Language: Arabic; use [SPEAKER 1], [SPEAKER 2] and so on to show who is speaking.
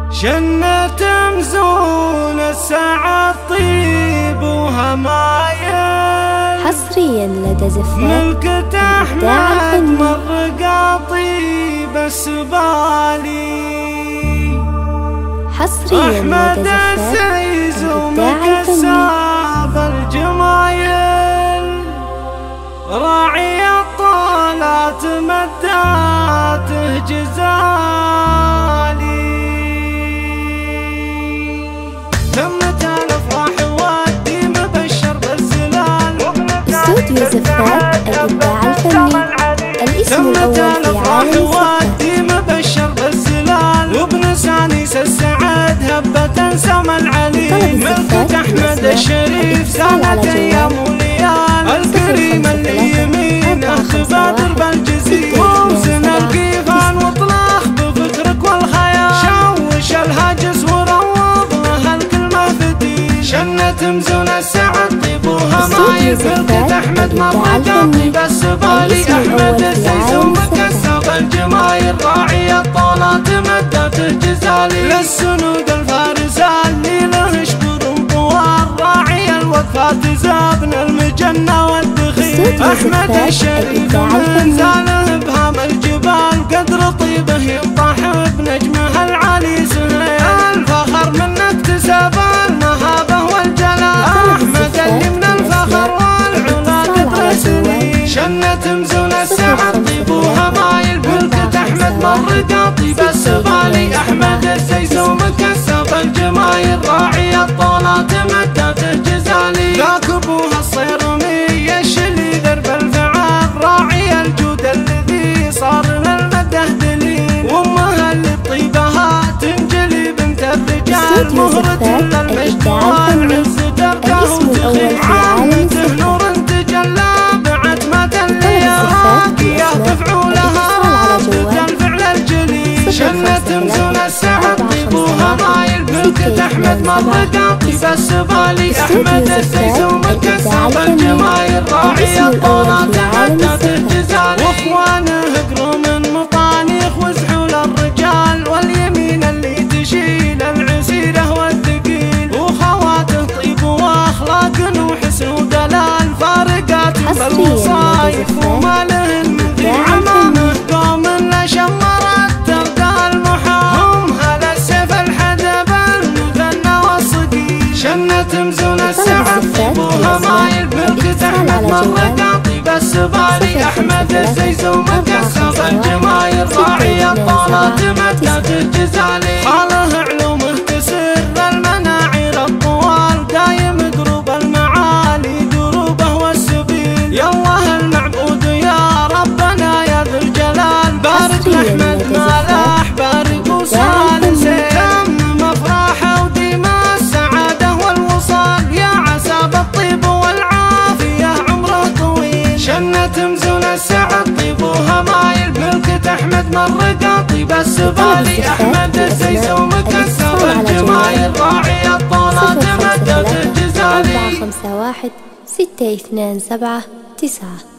[SPEAKER 1] جنة مزون السعد طيب وهمايل
[SPEAKER 2] حصريا لدى زفاف
[SPEAKER 1] ملكة أحمد مر قاطيب السبالي
[SPEAKER 2] حصريا
[SPEAKER 1] أحمد السيز ومكساب الجمايل راعي الطالات مداته جزالي تمت الأفراح ودي مبشر بالزلال
[SPEAKER 2] استوديو زفاف الإبداع الفني الاسم الأول في عالم الزفاف
[SPEAKER 1] مبشر بالزلال وابن سانيس السعد هبة سما العلي ملكة أحمد الشريف سالت أيام وليال الكريم اللي يمينه تبادر بالجزيل موزن القيفان واطلاق بفكرك والخيال شوش الهاجس وروض له الكلمة فتيل شنة مزون السعد طيب وهمايل ملكة أحمد مرة طيب السبالي أحمد السيس ومكسب الجمايل راعي الطالات مدته جزالي للسنود الفارس اللي له شبر طوال راعي الوقفات زابن المجنة والدخيل أحمد الشريف من زاله بهام الجبال قدر طيبه ينطح بنجمه العالي سهيل الفخر منه اكتسب المهابة والجلال أحمد اللي من الفخر والعلا قدر سنين شنة مزون السعد طيب وهمايل ملكة أحمد مر قاطيب السبالي أحمد السيس ومكسب الجمايل راعي الطالات مدته جزالي ذاك أبوها الصيرمي الشلي ذرب الفعال راعي الجود الذي صار للمده دليل وامها اللي بطيبها تنجلي بنت الرجال مهرة للمجد والعز تركه وتخيل عامته نور تجلى بعتمة اللي راقية تفعولها الفعل الجليل شنة مزون السعد طيب وهمايل ملكة أحمد مر قاطيب السبالي أحمد السيس ومكسب الجمايل راعي الطالات مدته جزالي واخوانه اقروا من مطانيخ وزحول الرجال واليمين اللي تشيل العسيرة والثقيل وخواته طيب واخلاق وحسن ودلال فارقات بالوصايف وما لهن مثل عمامه قوم لا شمرت ترقى المحام هم هلا السيف الحدب المثنى والصقيل شنة مزون السعد طيب وهمايل ملكة أحمد مر قاطيب السبالي أحمد السيس ومكسب الجمايل راعي الطالات مدته جزالي خاله علومه تسر المناعير الطوال دايم دروب المعالي دروبه والسبيل يا الله المعبود يا ربنا يا ذو الجلال بارك لأحمد ملاح بارك وصال سيم مفرحه وديما السعادة والوصال يا عسى بالطيب والعافية عمره طويل شنة مزون السعد طيب وهمايل ملكة أحمد مر قاطيب السبالي أحمد السيس ومكسب الجمايل راعي الطالات مدته جزالي
[SPEAKER 2] 451 627 9